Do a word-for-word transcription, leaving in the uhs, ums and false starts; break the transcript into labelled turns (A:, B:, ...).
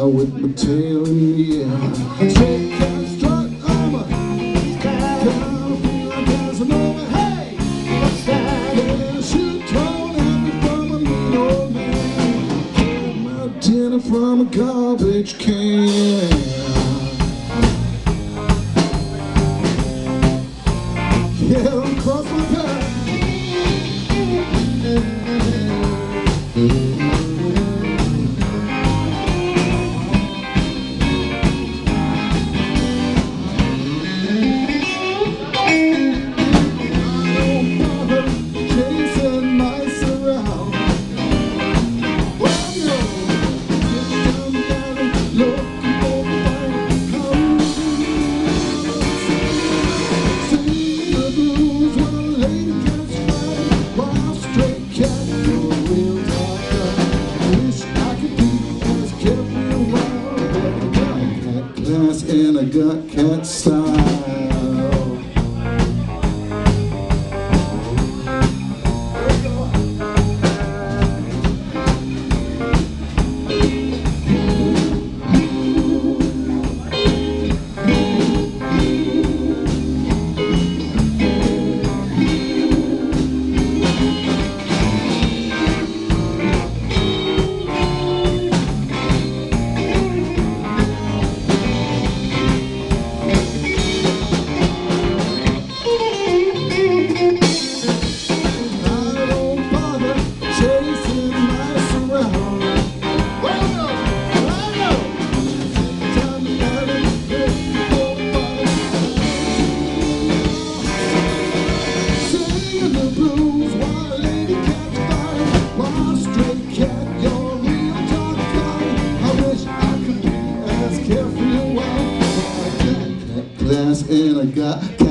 A: with my tail in the air. Straight cat strut armor, gotta feel like Casanova. Hey, what's that? Yeah, she torn at me from a mean old man. Get my dinner from a garbage can. Yeah, across my path. And I got cat style. And I got